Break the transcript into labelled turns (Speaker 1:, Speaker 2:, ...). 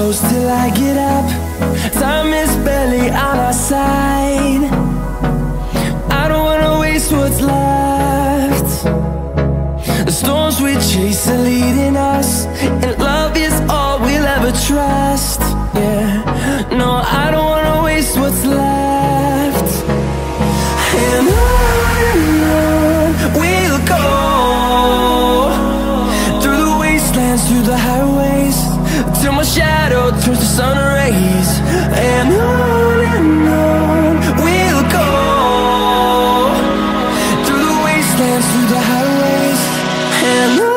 Speaker 1: close till I get up. Time is barely on our side. I don't wanna waste what's left. The storms we chase are leading us, and love is all we'll ever trust. Yeah, no, I don't wanna waste what's left. And on we'll go, through the wastelands, through the highways, till my shadow turns to sun rays. And on we'll go, through the wastelands, through the highways, and on.